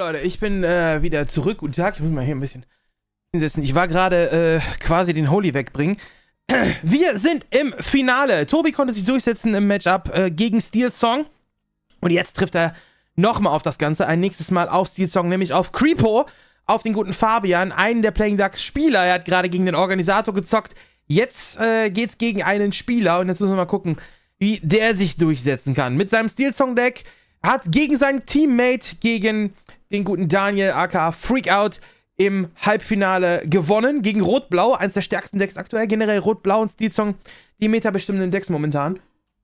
Leute, ich bin wieder zurück. Guten Tag, ich muss mal hier ein bisschen hinsetzen. Ich war gerade quasi den Holy wegbringen. Wir sind im Finale. Tobi konnte sich durchsetzen im Matchup gegen Steel Song. Und jetzt trifft er nochmal auf das Ganze. Ein nächstes Mal auf Steel Song, nämlich auf Creepo, auf den guten Fabian, einen der Playing Ducks Spieler. Er hat gerade gegen den Organisator gezockt. Jetzt geht's gegen einen Spieler. Und jetzt müssen wir mal gucken, wie der sich durchsetzen kann. Mit seinem Steel Song Deck hat gegen seinen Teammate, gegen den guten Daniel aka Freakout, im Halbfinale gewonnen. Gegen Rot-Blau, eins der stärksten Decks aktuell. Generell Rot-Blau und Steel Song, die metabestimmenden Decks momentan.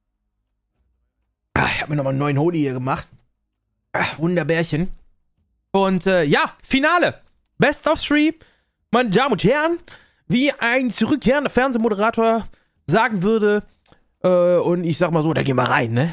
Ich habe mir nochmal einen neuen Holy hier gemacht. Wunderbärchen. Und ja, Finale. Best of 3. Meine Damen und Herren, wie ein zurückkehrender Fernsehmoderator sagen würde. Und ich sag mal so, da gehen wir rein, ne?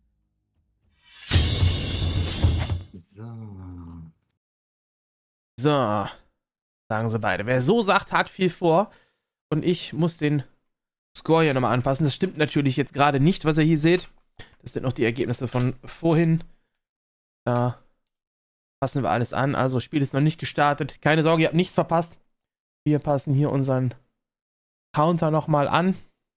So, sagen sie beide. Wer so sagt, hat viel vor. Und ich muss den Score hier nochmal anpassen. Das stimmt natürlich jetzt gerade nicht, was ihr hier seht. Das sind noch die Ergebnisse von vorhin. Da passen wir alles an. Also, Spiel ist noch nicht gestartet. Keine Sorge, ihr habt nichts verpasst. Wir passen hier unseren Counter nochmal an.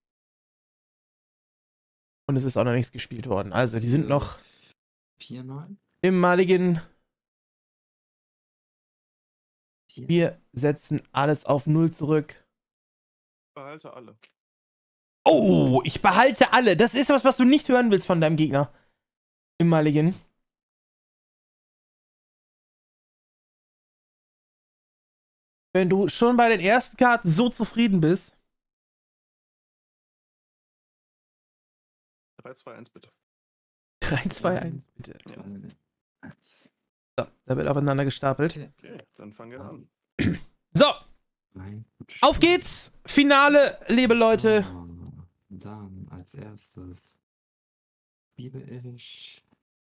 Und es ist auch noch nichts gespielt worden. Also, die sind noch 4-9. im maligen. Wir setzen alles auf 0 zurück. Behalte alle. Oh, ich behalte alle. Das ist was du nicht hören willst von deinem Gegner. Im maligen. Wenn du schon bei den ersten Karten so zufrieden bist. 3, 2, 1 bitte. 3, 2, 1, bitte. Ja. So, da wird aufeinander gestapelt. Okay, dann fangen wir an. So, auf geht's. Finale, liebe Leute. So, dann als erstes spiele ich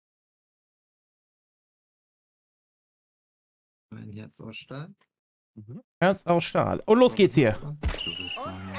mein Herz aus Stahl. Herz aus Stahl. Und los geht's hier. Du bist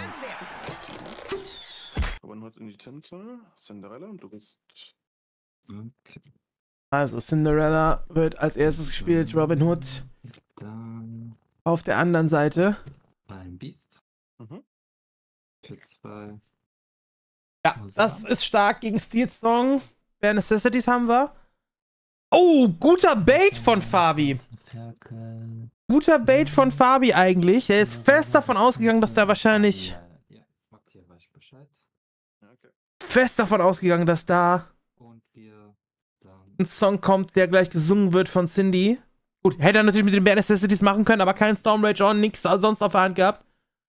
Robin Hood in die Tinte, Cinderella und du bist. okay. Also, Cinderella wird als erstes gespielt. Robin Hood Dann auf der anderen Seite. ein Biest. Mhm. Für 2. Ja, das ist stark gegen Steel Song. Bare Necessities haben wir. Oh, guter Bait von Fabi. Guter Bait von Fabi eigentlich. Er ist fest davon ausgegangen, dass da wahrscheinlich... Ja, okay, weiß ich Bescheid. Ja, okay. Fest davon ausgegangen, dass da Und wir dann. ein Song kommt, der gleich gesungen wird von Cindy. Gut, hätte er natürlich mit den Bare Necessities machen können, aber kein Storm Rage on, nix sonst auf der Hand gehabt.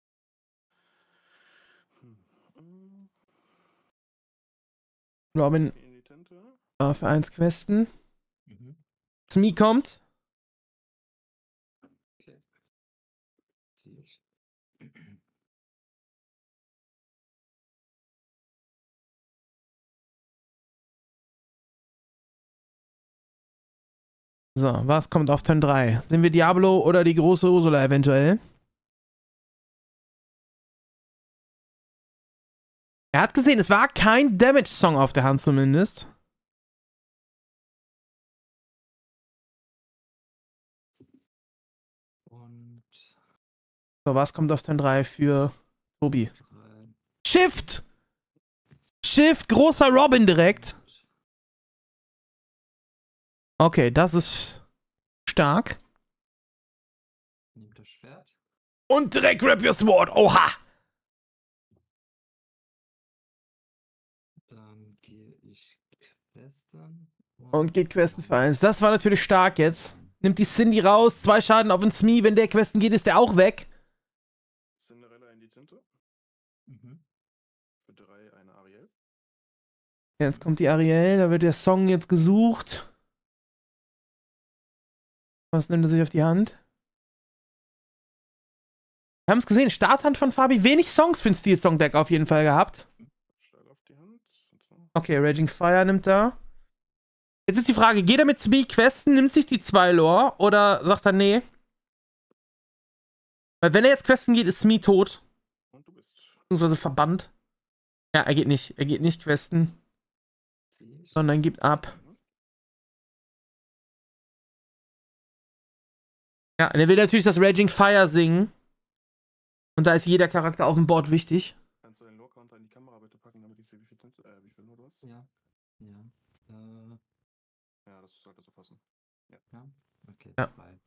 Robin In die Tinte. für 1 Questen. Mhm. Smee kommt. Okay. Ziehe ich. So, was kommt auf Turn 3? Sind wir Diablo oder die große Ursula eventuell? Er hat gesehen, es war kein Damage-Song auf der Hand zumindest. Und So, was kommt auf Turn 3 für Tobi? 3. Shift! Shift, großer Robin direkt. Okay, das ist stark. Nimmt das Schwert. Und direkt Grab Your Sword. Oha! Dann gehe ich Questen. Und geht Questen für 1. Das war natürlich stark jetzt. Nimmt die Cindy raus. 2 Schaden auf den Smee. Wenn der Questen geht, ist der auch weg. Cinderella in die Tinte. Mhm. Für 3 eine Ariel. Jetzt kommt die Ariel. Da wird der Song jetzt gesucht. Was nimmt er sich auf die Hand? Wir haben es gesehen. Starthand von Fabi. Wenig Songs für ein Steel Song Deck auf jeden Fall gehabt. Steil auf die Hand. Okay, Raging Fire nimmt er. Jetzt ist die Frage, geht er mit Smee Questen, nimmt sich die 2 Lore oder sagt er nee? Weil wenn er jetzt Questen geht, ist Smee tot. Und du bist. Beziehungsweise verbannt. Ja, er geht nicht. Er geht nicht Questen, Ziehe ich. sondern gibt ab. Ja, und er will natürlich das Raging Fire singen. Und da ist jeder Charakter auf dem Board wichtig. Kannst du den Lore-Counter in die Kamera bitte packen, damit ich sehe, wie viel Lore du hast? Ja. Ja. Ja, das sollte so passen. Ja. Okay, Ja. 2.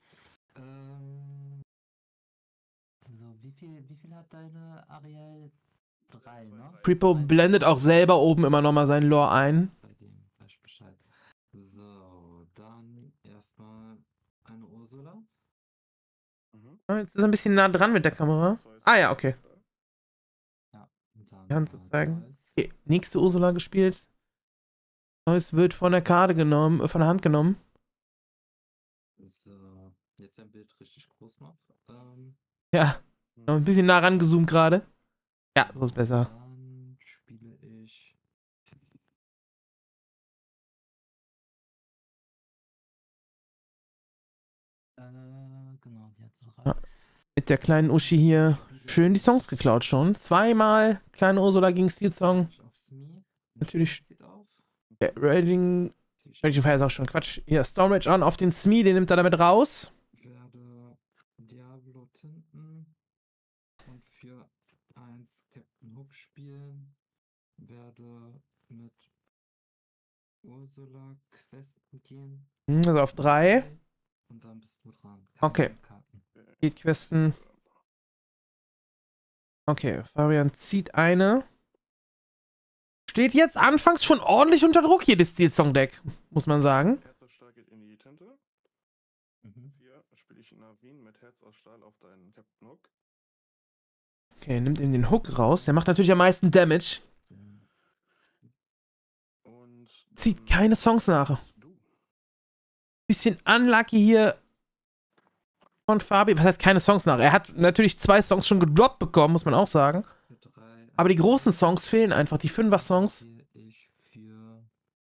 So, wie viel hat deine Ariel? 3, ne? Prepo blendet auch selber oben immer nochmal seinen Lore ein. Bei dem weiß ich Bescheid. So, dann erstmal eine Ursula. Mhm. Jetzt ist er ein bisschen nah dran mit der Kamera. Ah ja, okay. Und dann Kannst du zeigen. Zeus. Okay, nächste Ursula gespielt. Zeus wird von der Karte genommen, von der Hand genommen. So, jetzt ein Bild richtig groß noch. Ja, noch ein bisschen nah rangezoomt gerade. Ja, so ist besser. Dann spiele ich. Genau, die hat 3. Ja. Mit der kleinen Uschi hier schön die Songs geklaut schon. Zweimal kleine Ursula gegen Steel Song. Natürlich. Der Raging Fire ist auch schon Quatsch. Hier, Stormrage on auf den Smee, den nimmt er damit raus. Werde Diablo Tinten und für 1 Captain Hook spielen. Werde mit Ursula Questen gehen. Also auf 3. Und dann bist du dran. Okay. Karten. Geht Questen. Okay, Fabian zieht eine. Steht jetzt anfangs schon ordentlich unter Druck hier, das Steel-Song-Deck, muss man sagen. Herz aus Stahl geht in die Tinte. 4 spiele ich Navin mit Herz aus Stahl auf deinen Captain Hook. Okay, nimmt ihm den Hook raus. Der macht natürlich am meisten Damage. Und Zieht keine Songs nach. du. Bisschen unlucky hier von Fabi. Was heißt keine Songs nach? Er hat natürlich 2 Songs schon gedroppt bekommen, muss man auch sagen. Aber die großen Songs fehlen einfach, die 5er-Songs. Ich für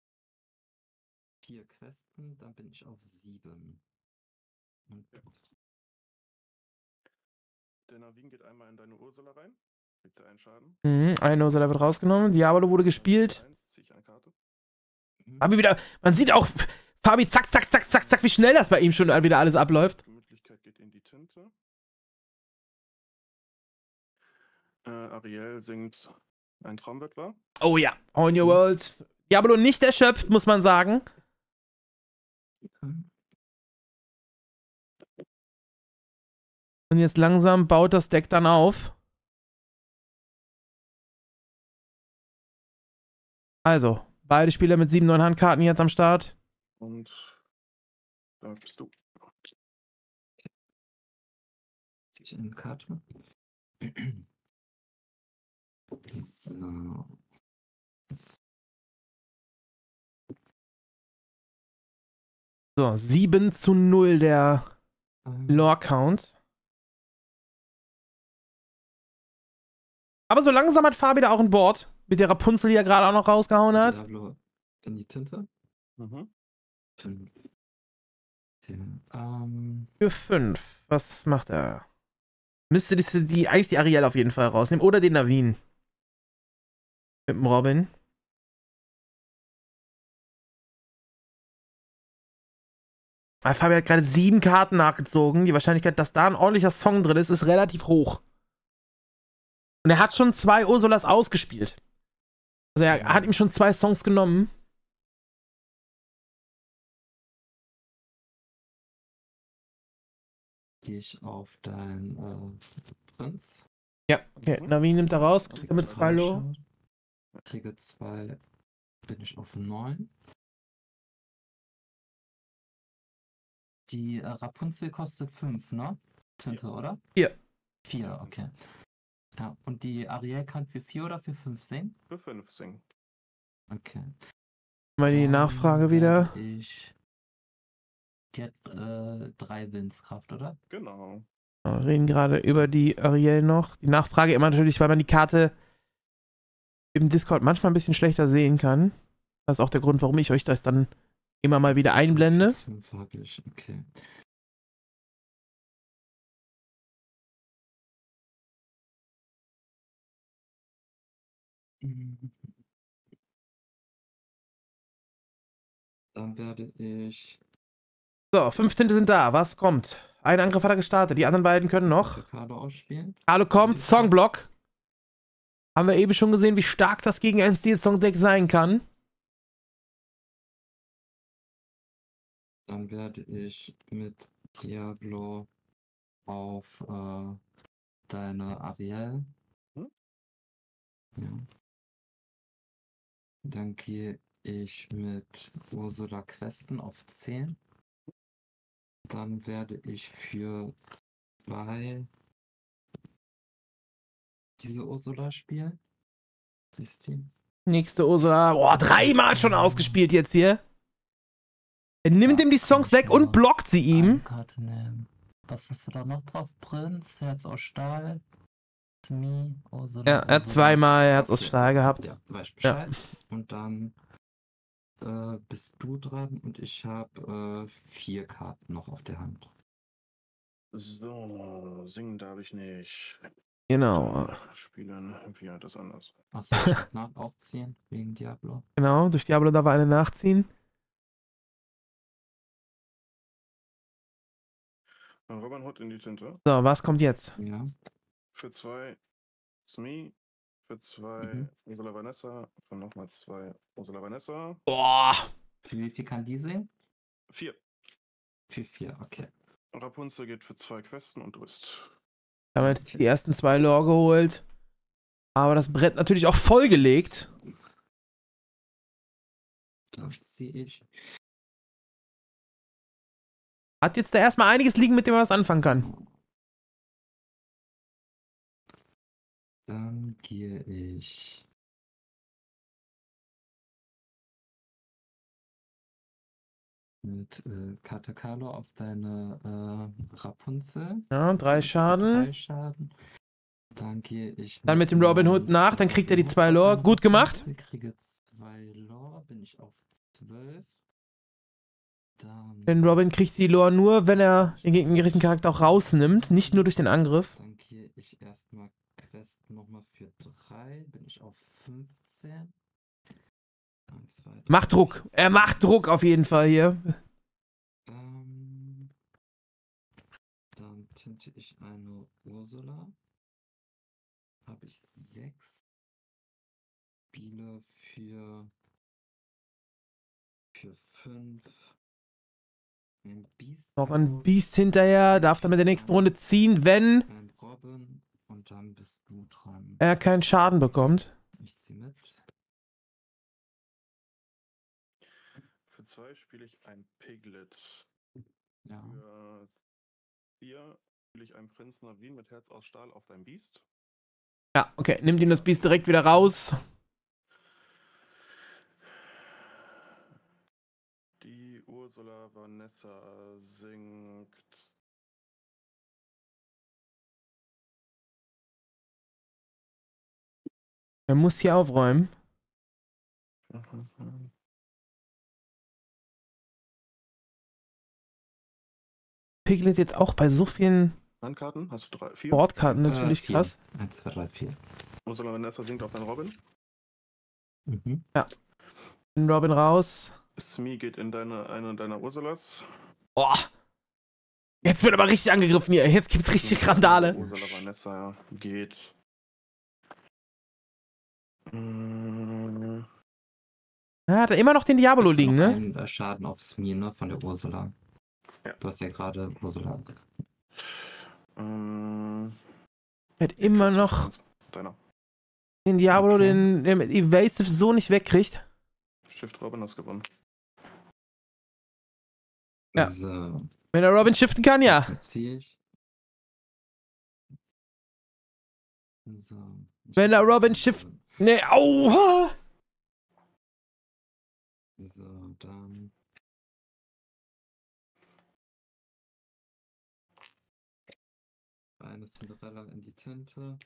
4 Questen, dann bin ich auf 7. Und Der Navin geht einmal in deine Ursula rein. Kriegt er einen Schaden. Eine Ursula wird rausgenommen. Diablo wurde gespielt. Ziehe ich eine Karte. Fabi wieder, man sieht auch, Fabi, zack, zack, zack, zack, zack, wie schnell das bei ihm schon wieder alles abläuft. Gemütlichkeit geht in die Tinte. Ariel singt Ein Traum wird wahr. Oh ja, On Your World. Diablo nicht erschöpft, muss man sagen. Und jetzt langsam baut das Deck dann auf. Also, beide Spieler mit 7 neuen Handkarten jetzt am Start. Und da bist du. ziehe ich eine Karte. So. So, 7:0 der Lore-Count. Aber so langsam hat Fabi da auch ein Board. Mit der Rapunzel, die er gerade auch noch rausgehauen hat. Diablo in die Tinte. Mhm. 5. Okay. Für 5. Was macht er? Müsste eigentlich die Ariel auf jeden Fall rausnehmen. Oder den Navin. Mit dem Robin. Fabi hat gerade 7 Karten nachgezogen. Die Wahrscheinlichkeit, dass da ein ordentlicher Song drin ist, ist relativ hoch. Und er hat schon 2 Ursulas ausgespielt. Also er hat ihm schon 2 Songs genommen. Gehe ich auf dein Prinz. Ja, okay. Navin nimmt er raus. Kriegt er mit 2 Lo. Kriege 2. Bin ich auf 9. Die Rapunzel kostet 5, ne? Tinte, oder? 4. 4, okay. Ja, und die Ariel kann für 4 oder für 5 singen? Für 5 singen. Okay. Mal die Nachfrage wieder. Die hat 3 Willenskraft, oder? Genau. Wir reden gerade über die Ariel noch. Die Nachfrage immer natürlich, weil man die Karte im Discord manchmal ein bisschen schlechter sehen kann. Das ist auch der Grund, warum ich euch das dann immer mal wieder einblende. 5 habe ich, okay. Dann werde ich. So, 5 Tinte sind da. Was kommt? Einen Angriff hat er gestartet. Die anderen beiden können noch. Karte ausspielen. Hallo kommt, Songblock. Haben wir eben schon gesehen, wie stark das gegen ein Steel Song Deck sein kann. Dann werde ich mit Diablo auf deine Ariel. Ja. Dann gehe ich mit Ursula Questen auf 10. Dann werde ich für 2 diese Ursula spielen. Siehst du? Nächste Ursula. Boah, 3-mal schon ausgespielt jetzt hier. Er nimmt ihm die Songs weg und blockt sie ihm. Karte nehmen. Was hast du da noch drauf? Prinz, Herz aus Stahl, Smee, Ursula. Ja, er hat 2-mal Herz aus Stahl gehabt. Ja, weißt Bescheid. Ja. Und dann bist du dran und ich habe 4 Karten noch auf der Hand. So, singen darf ich nicht. Genau. Spielen, wie hat das anders? Achso, ich darf nach aufziehen wegen Diablo. Genau, durch Diablo darf er eine nachziehen. Robin Hood in die Tinte. So, was kommt jetzt? Ja. Für 2 Smee. Für 2 Ursula Vanessa. Für nochmal 2 Ursula Vanessa. Boah. Für wie viel kann die sehen? 4. Für 4, okay. Rapunzel geht für 2 Questen und du bist. Damit die ersten 2 Lore geholt. Aber das Brett natürlich auch vollgelegt. Das ziehe ich. Hat jetzt da erstmal einiges liegen, mit dem er was anfangen kann. Dann gehe ich mit Katakalo auf deine Rapunzel. Ja, 3 Schaden. 3 Schaden. Dann gehe ich Dann mit dem Robin Hood nach, dann kriegt er die 2 Lore. Gut gemacht. Ich kriege 2 Lore, bin ich auf 12. Dann Denn Robin kriegt die Lore nur, wenn er den gegnerischen Charakter auch rausnimmt, nicht nur durch den Angriff. Dann gehe ich erstmal Quest nochmal für 3, bin ich auf 15. 1, 2, 3, Macht Druck. Er macht Druck auf jeden Fall hier. Dann tinte ich eine Ursula. Habe ich 6 Spiele für 5. Ein Beast. Noch ein Beast hinterher. Darf dann mit der nächsten Runde ziehen, wenn Ein Robin. Und dann bist du dran. er keinen Schaden bekommt. Ich zieh mit. Für 2 spiele ich ein Piglet. Ja. Für 4 spiele ich einen Prinz Navin mit Herz aus Stahl auf dein Biest. Ja, okay. Nimmt ihm das Biest direkt wieder raus. Die Ursula Vanessa singt. Er muss hier aufräumen. Piglet jetzt auch bei so vielen Handkarten? Hast du 3, 4? Bordkarten natürlich 4. krass. 1, 2, 3, 4. Ursula Vanessa singt auf deinen Robin. Ja. Robin raus. Smee geht in eine deiner Ursulas. Boah. Jetzt wird aber richtig angegriffen hier. Jetzt gibt's richtig Randale. Ursula Vanessa geht. Ja, hat er immer noch den Diablo Hast du liegen, noch ne? einen Schaden auf Smee, ne? Von der Ursula. Ja. Du hast ja gerade Ursula. Er hat immer noch Deiner. den Diablo, Okay. den er mit Evasive so nicht wegkriegt. Shift Robin hast gewonnen. Ja. So. Wenn er Robin shiften kann, ja. Jetzt ziehe ich. So. Wenn er Robin shift. Ne, au! So, dann. Eine Cinderella in die Tinte.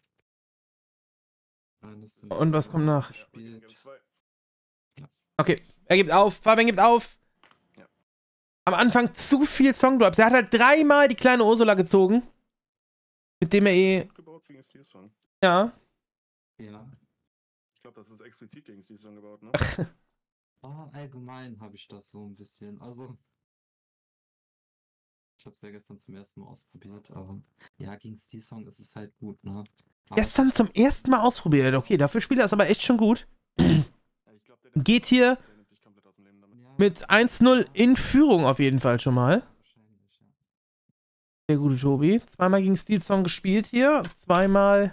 Eine Cinderella Und was kommt nach? gespielt. Okay, er gibt auf. Fabian gibt auf. Ja. Am Anfang zu viel Songdrops. Er hat halt 3-mal die kleine Ursula gezogen. Mit dem er Gut gebaut gegen Steel Song. Ja. Ja. Ich glaube, das ist explizit gegen Steel Song gebaut, ne? Allgemein habe ich das so ein bisschen. Also, Ich habe es ja gestern zum ersten Mal ausprobiert, aber ja, gegen Steel Song ist es halt gut, ne? Aber Gestern zum ersten Mal ausprobiert. Okay, dafür spielt er es aber echt schon gut. Ich glaub, der Geht hier der nimmt dich komplett aus dem Leben damit. ja, mit 1-0 in Führung auf jeden Fall schon mal. wahrscheinlich, ja. Der gute Tobi. Zweimal gegen Steel Song gespielt hier. Zweimal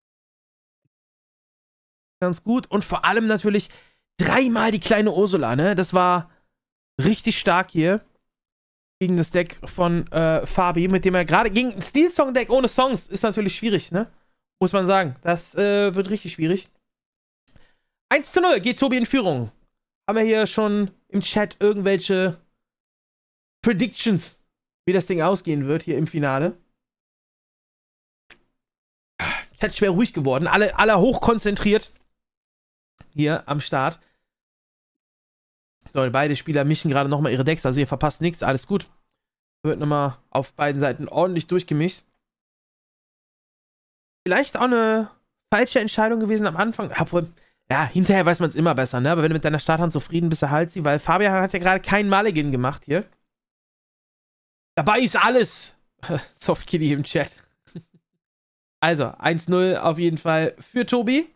ganz gut. Und vor allem natürlich dreimal die kleine Ursula, ne? Das war richtig stark hier. Gegen das Deck von Fabi, mit dem er gerade gegen ein Steel Song Deck ohne Songs ist natürlich schwierig, ne? Muss man sagen. Das wird richtig schwierig. 1-0 geht Tobi in Führung. Haben wir hier schon im Chat irgendwelche Predictions, wie das Ding ausgehen wird hier im Finale? Chat schwer ruhig geworden. Alle hochkonzentriert hier am Start. So, beide Spieler mischen gerade nochmal ihre Decks, also ihr verpasst nichts, alles gut. Wird nochmal auf beiden Seiten ordentlich durchgemischt. Vielleicht auch eine falsche Entscheidung gewesen am Anfang. Obwohl, ja, hinterher weiß man es immer besser, ne? Aber wenn du mit deiner Starthand zufrieden bist, erhalt sie, weil Fabian hat ja gerade keinen Mulligan gemacht hier. Dabei ist alles. Softkitty im Chat. Also, 1-0 auf jeden Fall für Tobi.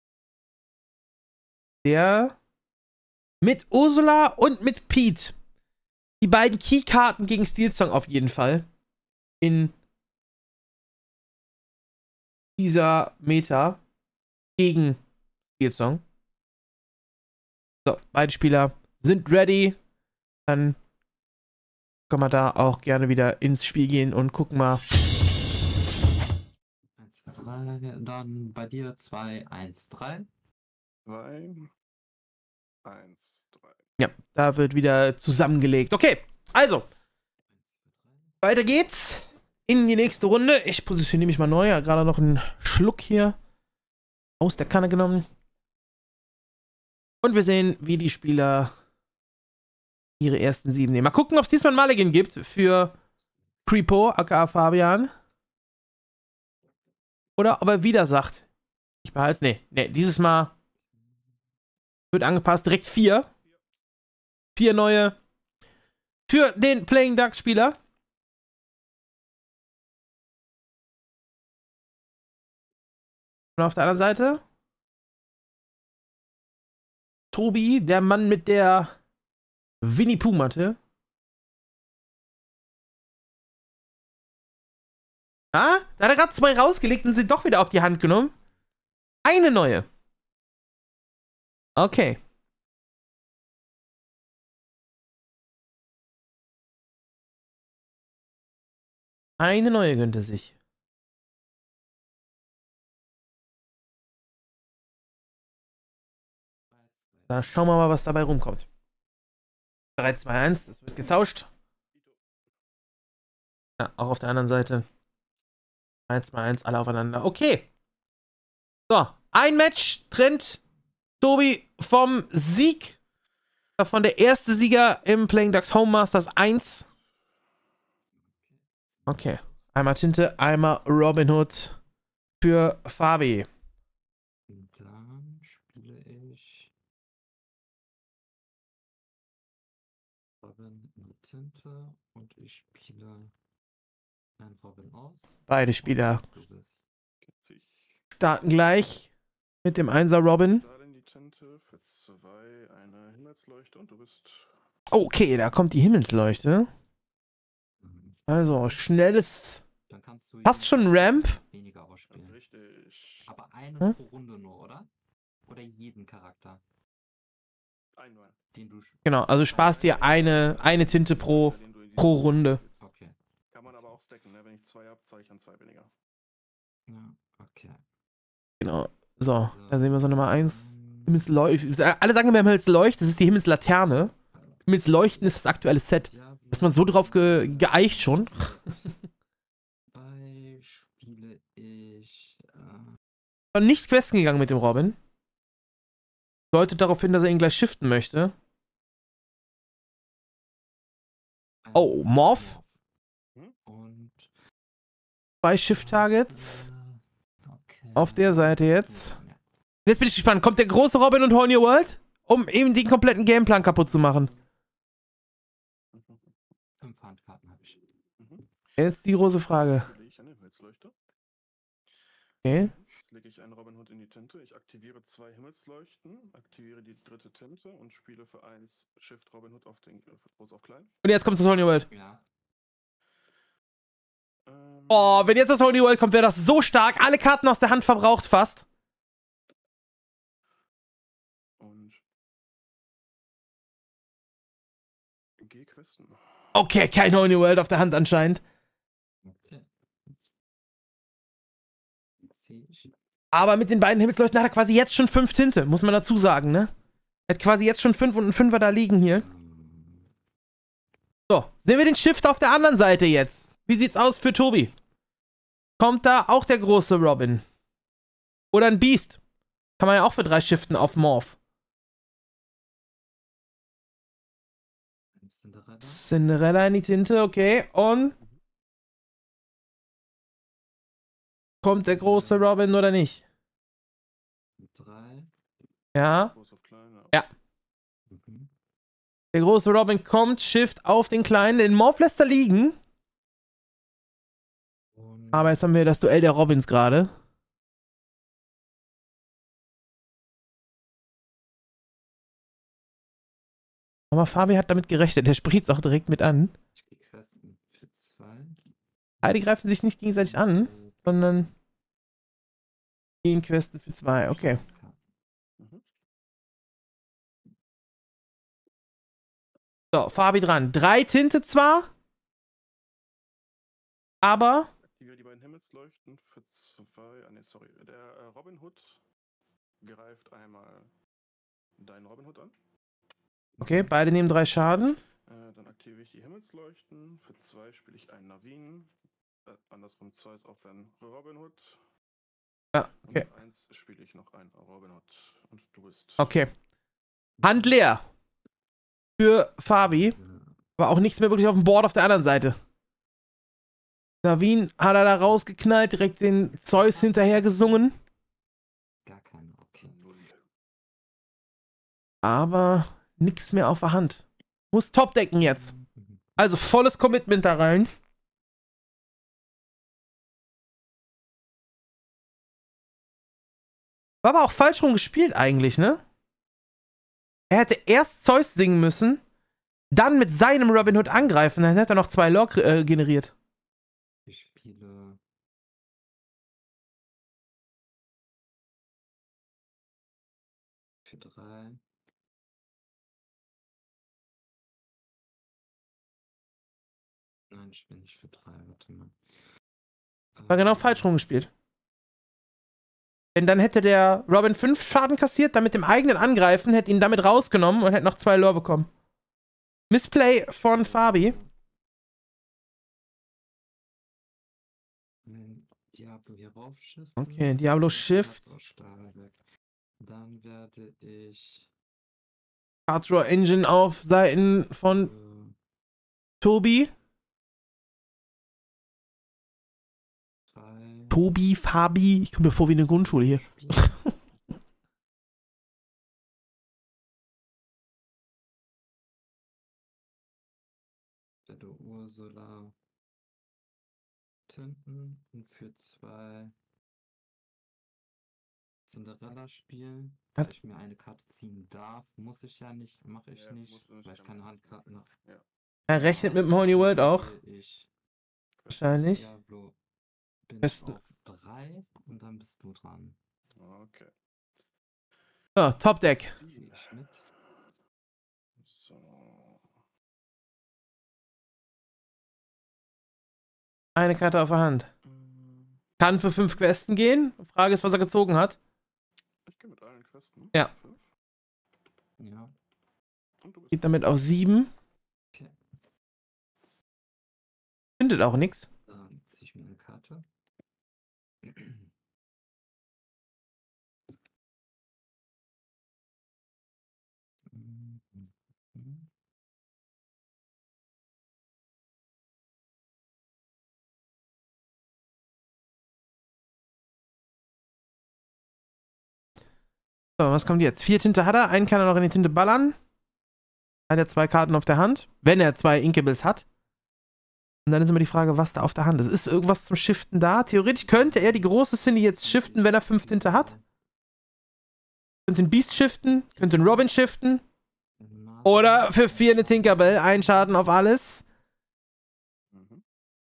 Der mit Ursula und mit Pete. Die beiden Keykarten gegen Steel Song auf jeden Fall. In dieser Meta gegen Steel Song. So, beide Spieler sind ready. Dann können wir da auch gerne wieder ins Spiel gehen und gucken mal. 1, 2, 3, dann bei dir 2, 1, 3. 2, 1, 3. Ja, da wird wieder zusammengelegt. Okay, also, 1, 2, 3. weiter geht's in die nächste Runde. Ich positioniere mich mal neu. Ja, gerade noch einen Schluck hier aus der Kanne genommen. Und wir sehen, wie die Spieler ihre ersten 7 nehmen. Mal gucken, ob es diesmal ein Mulligan gibt für Creepo, aka Fabian. Oder ob er wieder sagt, ich behalte es. Nee, dieses Mal wird angepasst. Direkt 4. 4 neue für den Playing Ducks Spieler. Und auf der anderen Seite Tobi, der Mann mit der Winnie Pooh Matte. Ah, da hat er gerade 2 rausgelegt und sie doch wieder auf die Hand genommen. Eine neue. Okay. Eine neue gönnt er sich. Da schauen wir mal, was dabei rumkommt. 3, 2, 1, das wird getauscht. Ja, auch auf der anderen Seite. 3, 2, 1, alle aufeinander. Okay. So, ein Match trennt Tobi vom Sieg. Davon der erste Sieger im Playing Ducks Home Masters 1. Okay. Einmal Tinte, einmal Robin Hood für Fabi. Dann spiele ich Robin in die Tinte und ich spiele einen Robin aus. Beide Spieler Du bist Geht sich starten gleich mit dem 1er Robin. da in die Tinte für 2 eine Himmelsleuchte und du bist. Okay, da kommt die Himmelsleuchte. Also, schnelles. Dann kannst du Hast schon Ramp? weniger ausspielen. Richtig. Aber eine Hm? pro Runde nur, oder? Oder jeden Charakter, Ein nur. den du Genau, also sparst dir eine Tinte pro Den du in die pro Tinte Runde. willst. Okay. Kann man aber auch stacken, ne? Wenn ich 2 habe, zahle ich dann 2 weniger. Ja, okay. Genau. So, So. da sehen wir so Nummer 1. Ähm, Himmelsleuchte. Alle sagen immer Himmelsleucht, das ist die Himmelslaterne. Himmelsleuchten ist das aktuelle Set. ja, Ist man so drauf geeicht schon? Dabei spiele ich. War nicht questen gegangen mit dem Robin. Deutet darauf hin, dass er ihn gleich shiften möchte. Oh, Morph? Und 2 Shift-Targets. Okay. Auf der Seite jetzt. Ja. Jetzt bin ich gespannt. Kommt der große Robin und Whole New World? Um eben den kompletten Gameplan kaputt zu machen. 5 Handkarten habe ich. Jetzt die große Frage. Spiele ich eine Himmelsleuchte. Okay. Jetzt lege ich einen Robin Hood in die Tinte. Ich aktiviere 2 Himmelsleuchten, aktiviere die 3. Tinte und spiele für 1 Shift Robin Hood auf den Groß auf Klein. Und jetzt kommt das Whole New World. Ja. Oh, wenn jetzt das Whole New World kommt, wäre das so stark. Alle Karten aus der Hand verbraucht fast. Und G-Questen. Okay, kein Whole New World auf der Hand anscheinend. Okay. Jetzt sehe ich. Aber mit den beiden Himmelsleuchten hat er quasi jetzt schon 5 Tinte, muss man dazu sagen, ne? Er hat quasi jetzt schon 5 und einen 5er da liegen hier. So, sehen wir den Shift auf der anderen Seite jetzt. Wie sieht's aus für Tobi? Kommt da auch der große Robin? Oder ein Beast? Kann man ja auch für 3 shiften auf Morph. Cinderella. Cinderella in die Tinte, okay. Und kommt der große Robin oder nicht? 3. Ja. Groß auf Klein. Ja. Mhm. Der große Robin kommt, Shift auf den kleinen. Den Morph lässt er liegen. Und Aber jetzt haben wir das Duell der Robins gerade. Aber Fabi hat damit gerechnet. Der spricht es auch direkt mit an. ich gehe Questen für 2. Aber die greifen sich nicht gegenseitig an, sondern gehen Questen für 2. Okay. Mhm. So, Fabi dran. 3 Tinte zwar, aber Aktiviere die beiden Himmelsleuchten für 2. Ah, ne, sorry. Der Robin Hood greift einmal deinen Robin Hood an. okay, beide nehmen 3 Schaden. Dann aktiviere ich die Himmelsleuchten. Für 2 spiele ich einen Navin. Andersrum 2 ist auch dann Robin Hood. Ja, okay. Und 1 spiele ich noch einen Robin Hood. Und du bist. Okay. Hand leer. Für Fabi. Aber auch nichts mehr wirklich auf dem Board auf der anderen Seite. Navin hat er da rausgeknallt, direkt den Zeus hinterher gesungen. Gar keine, okay. Aber nichts mehr auf der Hand. Muss topdecken jetzt. Mhm. Also volles Commitment da rein. War aber auch falsch rum gespielt eigentlich, ne? Er hätte erst Zeus singen müssen, dann mit seinem Robin Hood angreifen, dann hätte er noch 2 Lore generiert. Ich spiele für 3. Nein, ich spiele nicht für 3. Warte mal. War genau falsch rum gespielt. Denn dann hätte der Robin 5 Schaden kassiert, dann mit dem eigenen Angreifen, hätte ihn damit rausgenommen und hätte noch 2 Lore bekommen. Missplay von Fabi. Diablo hier rauf shiften. Okay, Diablo Shift. Dann werde ich Hard Draw Engine auf Seiten von Tobi. 3 Tobi, Fabi. Ich komme mir vor wie eine Grundschule hier. spielen. werde Ursula Tinten und für 2 Cinderella spielen. Da Hat- ich mir eine Karte ziehen darf, muss ich ja nicht, mache ich Ja, nicht, musst du nicht, weil ich kann keine man. Handkarten habe. Ja. Er rechnet mit dem Whole New World auch. Ich Wahrscheinlich. Diablo bin Besten. auf 3 und dann bist du dran. Okay. So, Top Deck. Zieh ich mit. So. Eine Karte auf der Hand. Mm, Kann für 5 Questen gehen. Frage ist, was er gezogen hat. Ich gehe mit allen Questen. Ja. 5. Ja. Und du bist. Geht damit auf 7. Okay. Findet auch nichts. Dann ziehe ich mir eine Karte. So, was kommt jetzt? 4 Tinte hat er. Einen kann er noch in die Tinte ballern. Hat er 2 Karten auf der Hand. Wenn er 2 Inkables hat. Und dann ist immer die Frage, was da auf der Hand ist. Ist irgendwas zum Shiften da? Theoretisch könnte er die große Cindy jetzt shiften, wenn er 5 Tinte hat. Könnte einen Beast shiften, könnte einen Robin shiften. Oder für 4 eine Tinkerbell, ein Schaden auf alles. Mhm.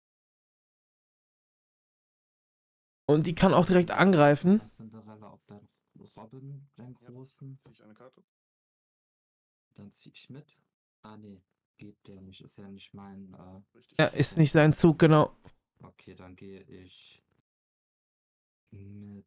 Und die kann auch direkt angreifen. Cinderella auf der Robin, den großen. Ziehe ich eine Karte. Dann zieh ich mit. Ah, nee, geht der nicht. Ist ja nicht mein. Richtig. Ja, ist nicht sein Zug, genau. Okay, dann gehe ich mit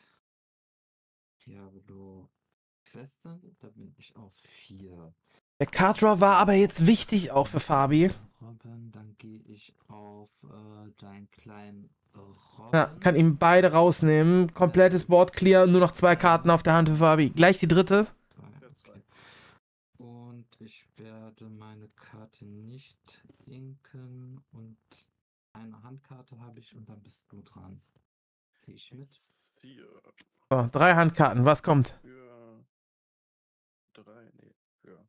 Diablo Queste. Da bin ich auf 4. Der Card Draw war aber jetzt wichtig auch für Fabi. Robin, dann gehe ich auf deinen kleinen Robin. Ja, kann ihm beide rausnehmen. Komplettes Board clear und nur noch 2 Karten auf der Hand für Fabi. Gleich die dritte. Ja, 2. Okay. Und ich werde meine Karte nicht inken und eine Handkarte habe ich und dann bist du dran. Zieh ich mit. Ziehe So, 3 Handkarten. Was kommt? für 3, nee, für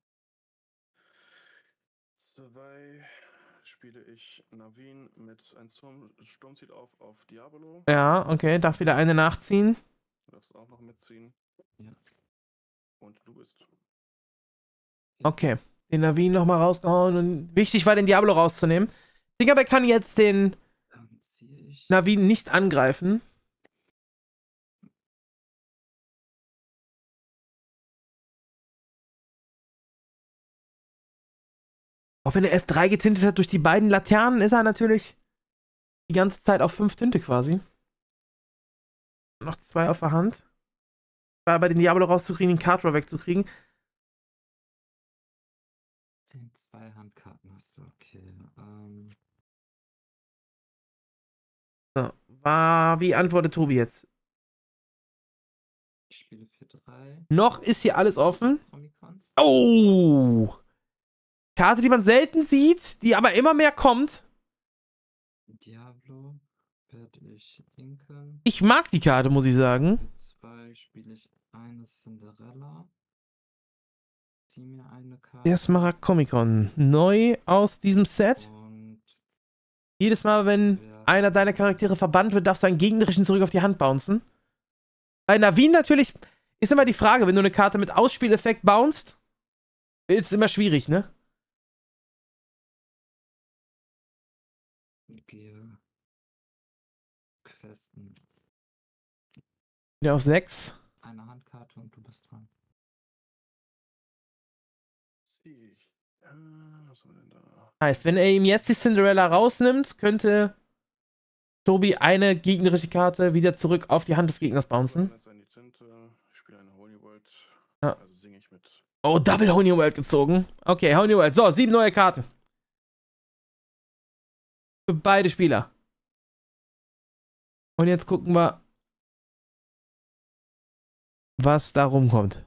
2 spiele ich Navin mit einem Sturmziel auf Diablo. Ja, okay. Darf wieder eine nachziehen. Du darfst auch noch mitziehen. Ja. Und du bist. Okay. Den Navin nochmal rausgehauen. Und wichtig war, den Diablo rauszunehmen. Tinkerbell kann jetzt den Dann ziehe ich. Navin nicht angreifen. Auch wenn er erst 3 getintet hat durch die beiden Laternen, ist er natürlich die ganze Zeit auf 5 Tinte quasi. Noch 2 auf der Hand. War bei den Diablo rauszukriegen, den Card Draw wegzukriegen. 2 Handkarten hast du, okay. So, wie antwortet Tobi jetzt? Ich spiele für 3. Noch ist hier alles offen. Comic-Con. Oh! Karte, die man selten sieht, die aber immer mehr kommt. Diablo werde ich inken. Ich mag die Karte, muss ich sagen. Für 2 spiele ich eine Cinderella. Zieh mir eine Karte. Der Smaragd Comic-Con. Neu aus diesem Set. Und Jedes Mal, wenn einer deiner Charaktere verbannt wird, darfst du einen gegnerischen zurück auf die Hand bouncen. Bei Navin natürlich ist immer die Frage, wenn du eine Karte mit Ausspieleffekt bouncest, ist es immer schwierig, ne? gehe Questen. Wieder auf 6. Eine Handkarte und du bist dran. Ziehe ich. Was haben wir denn da? Heißt, wenn er ihm jetzt die Cinderella rausnimmt, könnte Tobi eine gegnerische Karte wieder zurück auf die Hand des Gegners bouncen. Jetzt in die Tinte. Ich spiele eine Holy World. Ja. Also singe ich mit. Oh, Double Honey World gezogen. Okay, Honey World. So, 7 neue Karten. Für beide Spieler. Und jetzt gucken wir, was da rumkommt.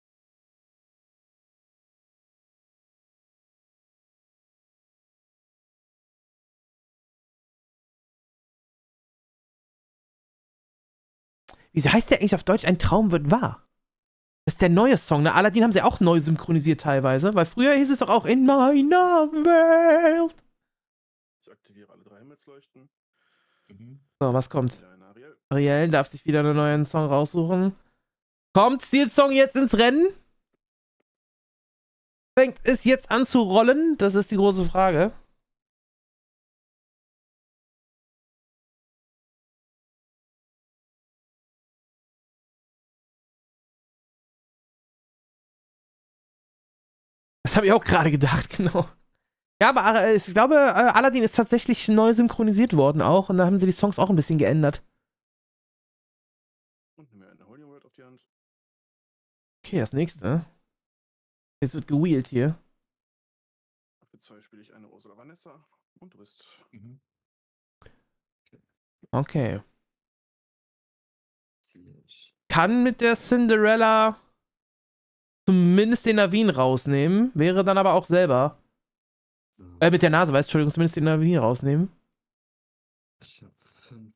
Wieso heißt der eigentlich auf Deutsch Ein Traum wird wahr? Das ist der neue Song, ne? Aladdin haben sie auch neu synchronisiert teilweise, weil früher hieß es doch auch In meiner Welt. Ich aktiviere alle 3 Himmelsleuchten. So, was kommt? Wieder eine Ariel. Ariel darf sich wieder einen neuen Song raussuchen. Kommt Steel Song jetzt ins Rennen? Fängt es jetzt an zu rollen? Das ist die große Frage. Das habe ich auch gerade gedacht, genau. Ja, aber ich glaube, Aladdin ist tatsächlich neu synchronisiert worden auch und da haben sie die Songs auch ein bisschen geändert. Und nehme eine Holy World auf die Hand. Okay, das nächste. Jetzt wird gewheelt hier. Für 2 spiele ich eine Ursula Vanessa. Und du bist. Okay. Ziehe ich. Kann mit der Cinderella zumindest den Navin rausnehmen. Wäre dann aber auch selber. So. Mit der Nase, weißt du, Entschuldigung, zumindest den Navin rausnehmen. Ich habe 5.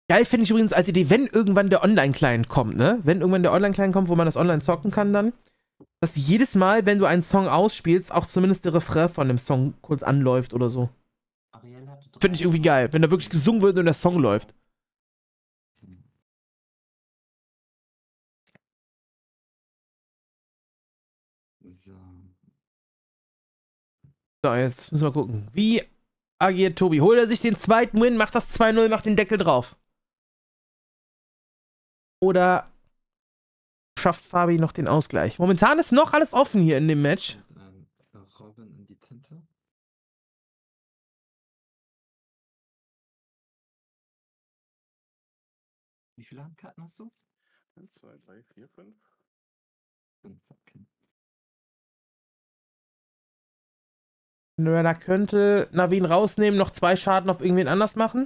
Geil finde ich übrigens als Idee, wenn irgendwann der Online-Client kommt, ne? Wenn irgendwann der Online-Client kommt, wo man das online zocken kann dann, dass jedes Mal, wenn du einen Song ausspielst, auch zumindest der Refrain von dem Song kurz anläuft oder so. Ariel hatte Finde ich irgendwie geil, wenn da wirklich gesungen wird und der Song läuft. So. So, jetzt müssen wir gucken. Wie agiert Tobi? Holt er sich den zweiten Win, macht das 2-0, macht den Deckel drauf? Oder schafft Fabi noch den Ausgleich? Momentan ist noch alles offen hier in dem Match. Und Robin in die Tinte. Wie viele Handkarten hast du? 1, 2, 3, 4, 5. 5, okay. Da könnte Navin rausnehmen, noch 2 Schaden auf irgendwen anders machen.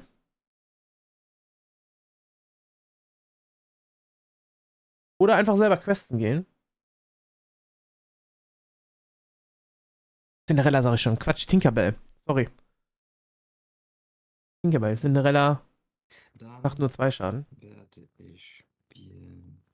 Oder einfach selber questen gehen. Cinderella sag ich schon. Quatsch, Tinkerbell. Sorry. Tinkerbell. Cinderella Dann macht nur 2 Schaden. werde ich spielen.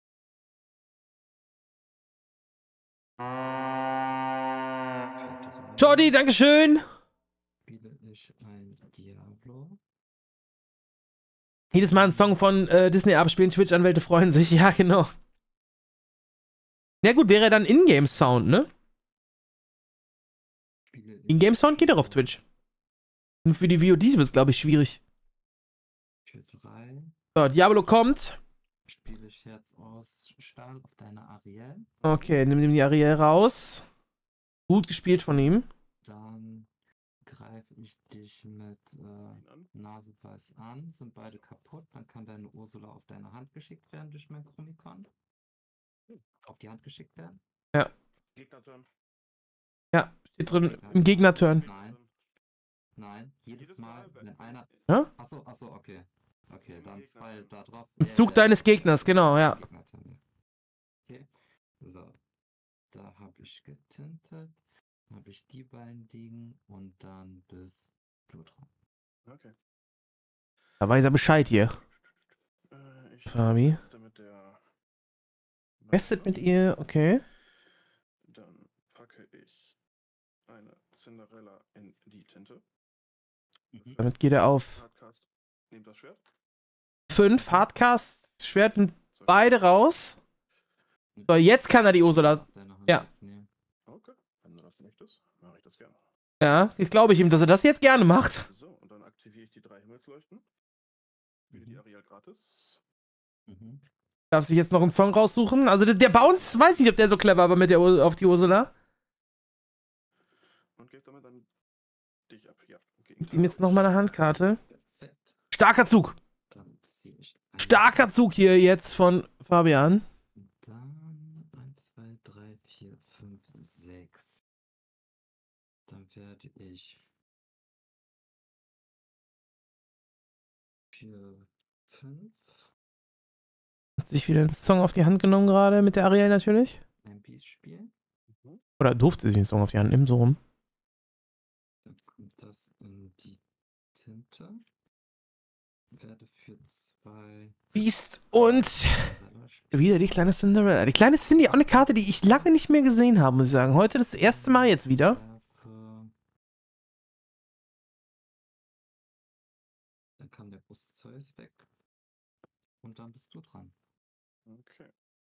Jordi, dankeschön! Spiele ich ein Diablo. Jedes Mal einen Song von Disney abspielen, Twitch-Anwälte freuen sich. Ja, genau. Ja gut, wäre dann Ingame-Sound, ne? Spiele ich Ingame-Sound geht doch auf Twitch. Und für die VODs wird es, glaube ich, schwierig. für 3. So, Diablo kommt. Spiele ich Herz aus Stahl auf deine Ariel. Okay, nimm die Ariel raus. Gut gespielt von ihm. Dann greife ich dich mit Naseweiß an. Sind beide kaputt. Dann kann deine Ursula auf deine Hand geschickt werden durch mein Chromikon. Auf die Hand geschickt werden? Gegner-Turn. Ja, steht drin im Gegner-Turn. Nein. Nein, jedes Mal, wenn einer. Ja? Achso, okay. Okay, dann 2 da drauf. Im Zug deines Gegners, genau, ja. Gegner-Turn, ja. Okay. So. Da habe ich getintet. Dann habe ich die beiden liegen und dann bist du dran. Okay. Da weiß er Bescheid hier. Ich Fabi. teste mit der Testet mit ihr, okay. Dann packe ich eine Cinderella in die Tinte. Damit geht er auf Hardcast. Nehmt das Schwert. 5. Hardcast, Schwert und beide raus. So, jetzt kann er die Ursula. Ja. Okay, wenn du das möchtest, mache ich das gerne. Ja, ich glaube ihm, dass er das jetzt gerne macht. So, und dann aktiviere ich die 3 Himmelsleuchten. Spiele die Ariel gratis. Darf sich jetzt noch einen Song raussuchen. Also der Bounce, weiß nicht, ob der so clever war mit der auf die Ursula. Und gebe damit dann dich ab. Ja, Gib ihm jetzt nochmal eine Handkarte. Perfekt. Starker Zug. Dann ziehe ich Starker Zug hier jetzt von Fabian. Dann 1, 2, 3, 4, 5, 6. Dann werde ich 4, 5. Hat sich wieder einen Song auf die Hand genommen gerade, mit der Ariel natürlich. Ein Piece spielen. Oder durfte sich einen Song auf die Hand nehmen, so rum. Dann kommt das in die Tinte. Werde für 2 Beast und wieder die kleine Cinderella. Die kleine Cindy, auch eine Karte, die ich lange nicht mehr gesehen habe, muss ich sagen. Heute das erste Mal jetzt wieder. Dann kam der große Zeus weg. Und dann bist du dran. Okay,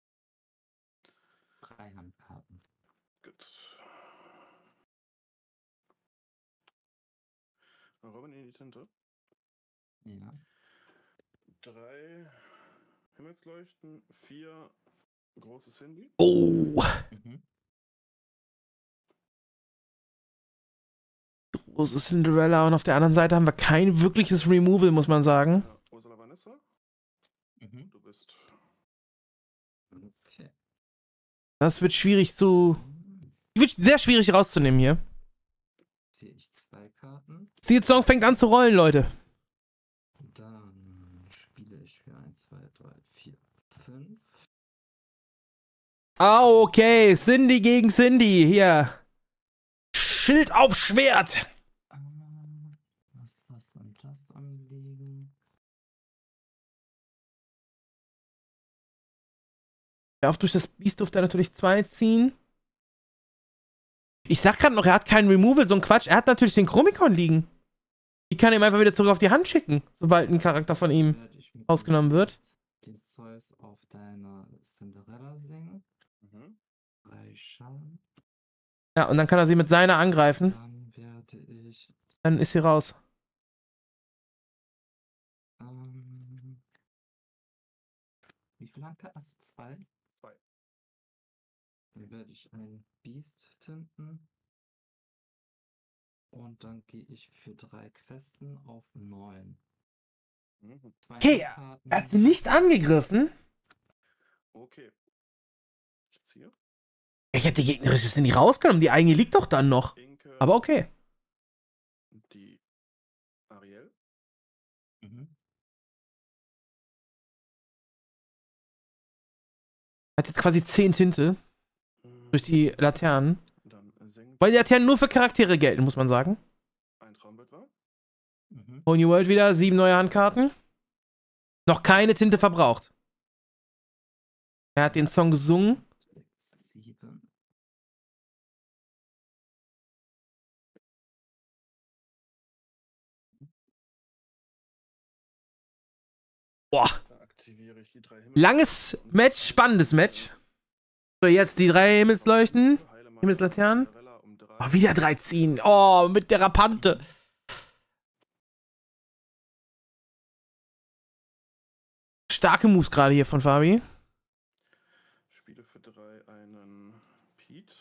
3 Handkarten. gut. Robin in die Tinte. Ja. 3 Himmelsleuchten, 4 großes Handy. Oh, große Cinderella. Und auf der anderen Seite haben wir kein wirkliches Removal, muss man sagen. Ja, Ursula Vanessa, du bist. Okay. Das wird schwierig zu... Wird sehr schwierig rauszunehmen hier. Ziehe ich 2 Karten. Steel Song fängt an zu rollen, Leute. Dann spiele ich für 1, 2, 3, 4, 5. Ah, okay. Cindy gegen Cindy. Hier. Schild auf Schwert. Was ist das und das anlegen? Ja, auf durch das Biest durfte er natürlich 2 ziehen. Ich sag gerade noch, er hat keinen Removal, so ein Quatsch. Er hat natürlich den Chromikon liegen. Ich kann ihm einfach wieder zurück auf die Hand schicken, sobald ein Charakter von ihm Werde ich mit ausgenommen dem wird. Biest den Zeus auf deine Cinderella singen. Mhm. 3 Schaden. Ja, und dann kann er sie mit seiner angreifen. Dann werde ich. Dann ist sie raus. Wie viele Handkarten hast du? 2? 2. Dann werde ich ein Biest tinten. Und dann gehe ich für 3 Questen auf 9. Mhm. 2 Okay, Handkarten. er hat sie nicht angegriffen. Okay. Ich ziehe. Ich hätte die gegnerische Cindy rausgenommen. Die eigene liegt doch dann noch. Inke, Aber okay. die Ariel. Mhm. Hat jetzt quasi 10 Tinte durch die Laternen. Dann singt Weil die Laternen nur für Charaktere gelten, muss man sagen. ein Traumbild war. Mhm. Whole New World wieder, 7 neue Handkarten. Noch keine Tinte verbraucht. Er hat den Song gesungen. 6, 7. Boah, Da aktiviere ich die 3 langes Match, spannendes Match. So, jetzt die 3 Himmelsleuchten. Himmelslaternen. Oh, wieder 3 ziehen. Oh, mit der Rapante. Starke Moves gerade hier von Fabi. Spiele für 3 einen Pete.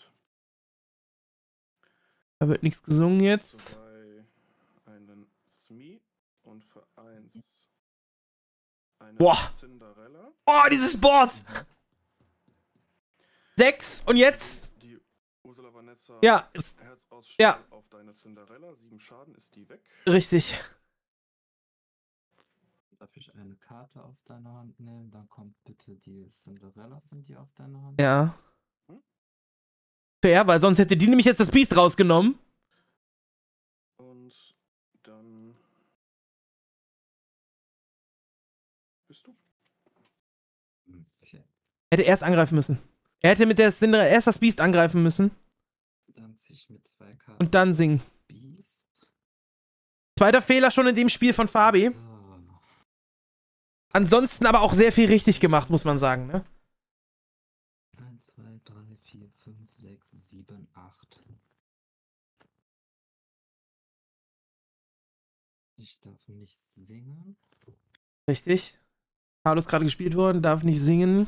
Da wird nichts gesungen jetzt. 2 einen Smee und für 1 eine Boah. Cinderella. Oh, dieses Board. 6 und jetzt? Die Ursula Vanessa Ja, ist Herz aus Stahl ja. auf deine Cinderella. 7 Schaden, ist die weg. richtig. Darf ich eine Karte auf deine Hand nehmen? Dann kommt bitte die Cinderella von dir auf deine Hand. Ja. Fair, weil sonst hätte die nämlich jetzt das Biest rausgenommen. Und dann bist du. Okay. Hätte erst angreifen müssen. Er hätte mit der Cinderella erst das Biest angreifen müssen. Dann ziehe ich mit 2 Karten. Und dann das singen. Biest. Zweiter Fehler schon in dem Spiel von Fabi. So. Ansonsten aber auch sehr viel richtig gemacht, muss man sagen, ne? 1, 2, 3, 4, 5, 6, 7, 8. Ich darf nicht singen. Richtig. Carlos gerade gespielt worden, darf nicht singen.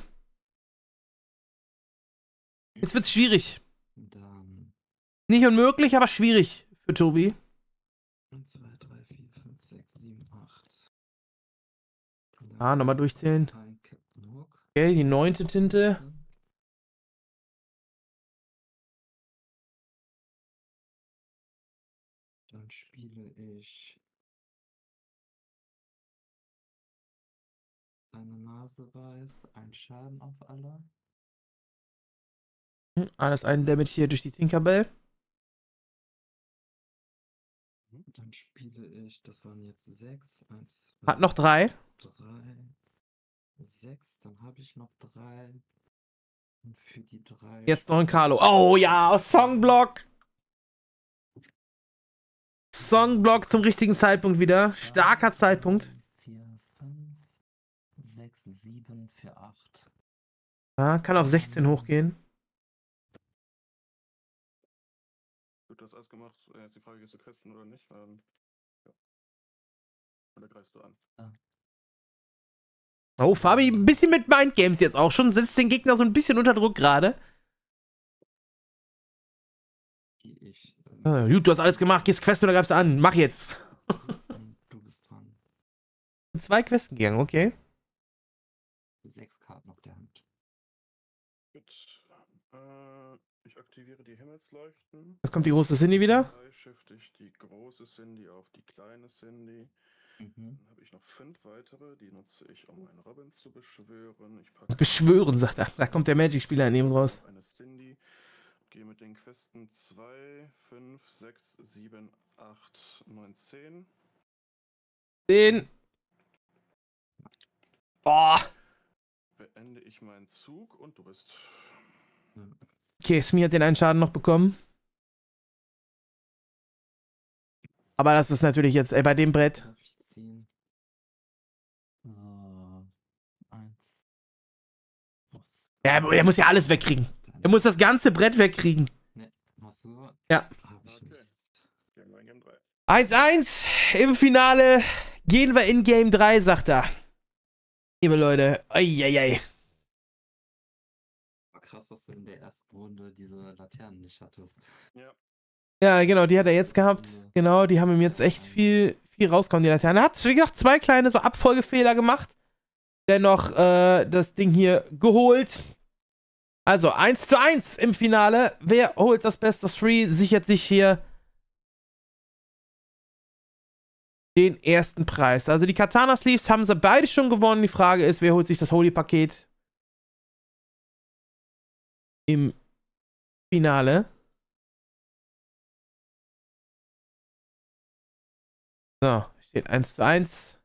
Jetzt wird's schwierig. Dann Nicht unmöglich, aber schwierig für Tobi. 1, 2, 3, 4, 5, 6, 7, 8. Ah, nochmal durchzählen. Ein Captain Hook. Okay, die 9. Tinte. Dann spiele ich eine Nase weiß, ein Schaden auf alle. Alles ein Damage hier durch die Tinkerbell. Dann spiele ich, das waren jetzt 6, 1, 2, Hat noch 3. 3, 6, dann habe ich noch 3. Und für die 3. Jetzt noch ein Carlo. Oh ja, Songblock. Songblock zum richtigen Zeitpunkt wieder. Starker Zeitpunkt. 4, 5, 6, 7 für 8. Ja, kann auf 16 hochgehen. Gut, du hast alles gemacht. Jetzt die Frage, gehst du questen oder nicht? Ja. Oder greifst du an? Oh, Fabi, ein bisschen mit Mindgames jetzt auch schon. Setzt den Gegner so ein bisschen unter Druck gerade. Ich. Gut, du hast alles gemacht. Gehst Quest oder greifst du an? Mach jetzt. Und du bist dran. 2 Questen gegangen, okay. 6 Karten auf der Hand. Gut. Ich aktiviere die Himmelsleuchten. Jetzt kommt die große Cindy wieder. 3 shifte ich die große Cindy auf die kleine Cindy. Mhm. Dann habe ich noch 5 weitere, die nutze ich, um einen Robin zu beschwören. Ich packe Beschwören, sagt er. Da kommt der Magic-Spieler in ihm raus. eine Cindy. Gehe mit den Questen 2, 5, 6, 7, 8, 9, 10. 10. Boah. beende ich meinen Zug und du bist. Okay, Smee hat den einen Schaden noch bekommen. Aber das ist natürlich jetzt, bei dem Brett. Darf ich ziehen? So. 1. Ja, er muss ja alles wegkriegen. Er muss das ganze Brett wegkriegen. Ne, hast du? Ja. Hab ich Okay. nicht. Game 1, Game 3. 1-1 im Finale. Gehen wir in Game 3, sagt er. Liebe Leute. Eieiei. War krass, dass du in der ersten Runde diese Laternen nicht hattest. Ja. Ja, genau, die hat er jetzt gehabt. Genau, die haben ihm jetzt echt viel rauskommen, die Laterne. Er hat, wie gesagt, 2 kleine so Abfolgefehler gemacht. Dennoch das Ding hier geholt. Also 1:1 im Finale. Wer holt das Best of 3? Sichert sich hier den ersten Preis. Also die Katana Sleeves haben sie beide schon gewonnen. Die Frage ist, wer holt sich das Holy-Paket im Finale? So, steht 1:1.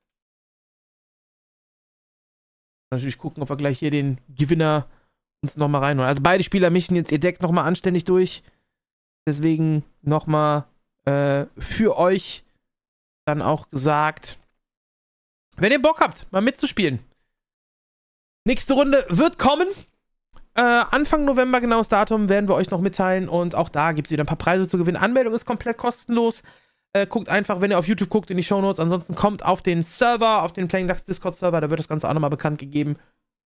Natürlich gucken, ob wir gleich hier den Gewinner uns nochmal reinholen. Also beide Spieler mischen jetzt ihr Deck nochmal anständig durch. Deswegen nochmal für euch dann auch gesagt, wenn ihr Bock habt, mal mitzuspielen. Nächste Runde wird kommen. Anfang November, genaues Datum, werden wir euch noch mitteilen. Und auch da gibt es wieder ein paar Preise zu gewinnen. Anmeldung ist komplett kostenlos. Guckt einfach, wenn ihr auf YouTube guckt, in die Shownotes. Ansonsten kommt auf den Server, auf den Playing Ducks Discord-Server. Da wird das Ganze auch nochmal bekannt gegeben.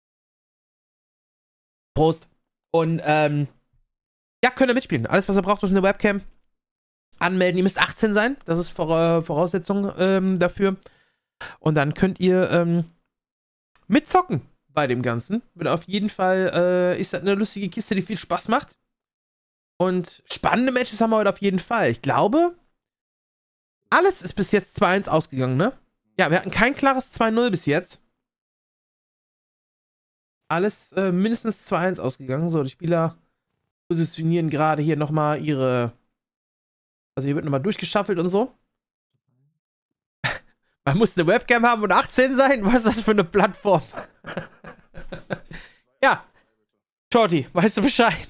Prost. Und, ja, könnt ihr mitspielen. Alles, was ihr braucht, ist eine Webcam. Anmelden. Ihr müsst 18 sein. Das ist Voraussetzung dafür. Und dann könnt ihr mitzocken bei dem Ganzen. Wird auf jeden Fall, ist das eine lustige Kiste, die viel Spaß macht. Und spannende Matches haben wir heute auf jeden Fall. Ich glaube, alles ist bis jetzt 2-1 ausgegangen, ne? Ja, wir hatten kein klares 2-0 bis jetzt. Alles mindestens 2-1 ausgegangen. So, die Spieler positionieren gerade hier nochmal ihre. Also hier wird nochmal durchgeschaffelt und so. Man muss eine Webcam haben und 18 sein? Was ist das für eine Plattform? Ja. Shorty, weißt du Bescheid?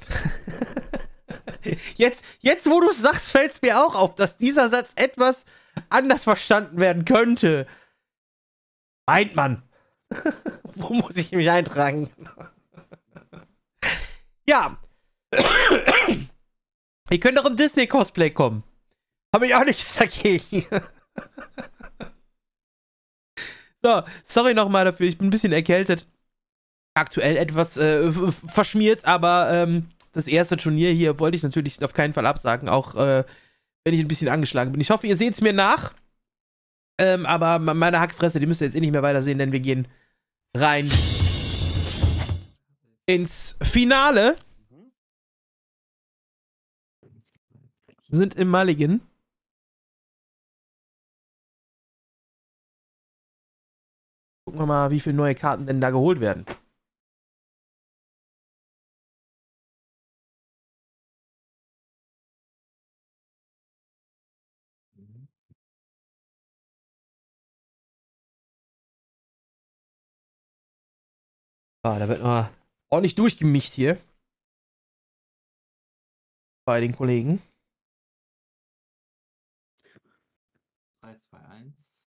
Jetzt, wo du es sagst, fällt es mir auch auf, dass dieser Satz etwas anders verstanden werden könnte. Meint man. Wo muss ich mich eintragen? Ja. Ihr könnt auch im Disney-Cosplay kommen. Habe ich auch nichts dagegen. So, sorry nochmal dafür, ich bin ein bisschen erkältet. Aktuell etwas verschmiert, aber das erste Turnier hier wollte ich natürlich auf keinen Fall absagen, auch wenn ich ein bisschen angeschlagen bin. Ich hoffe, ihr seht es mir nach. Aber meine Hackfresse, die müsst ihr jetzt eh nicht mehr weiter sehen, denn wir gehen rein ins Finale. Sind im Mulligan. Gucken wir mal, wie viele neue Karten denn da geholt werden. Ah, da wird mal ordentlich durchgemischt hier. Bei den Kollegen. 3-2-1.